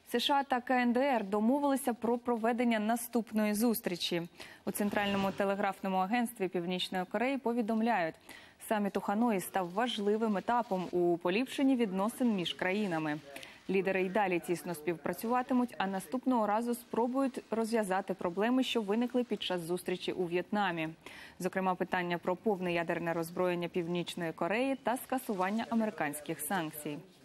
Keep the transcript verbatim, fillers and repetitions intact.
США та Ка Ен Де Ер домовилися про проведення наступної зустрічі. У Центральному телеграфному агентстві Північної Кореї повідомляють, саміт у Ханої став важливим етапом у поліпшенні відносин між країнами. Лідери й далі тісно співпрацюватимуть, а наступного разу спробують розв'язати проблеми, що виникли під час зустрічі у В'єтнамі. Зокрема, питання про повне ядерне роззброєння Північної Кореї та скасування американських санкцій.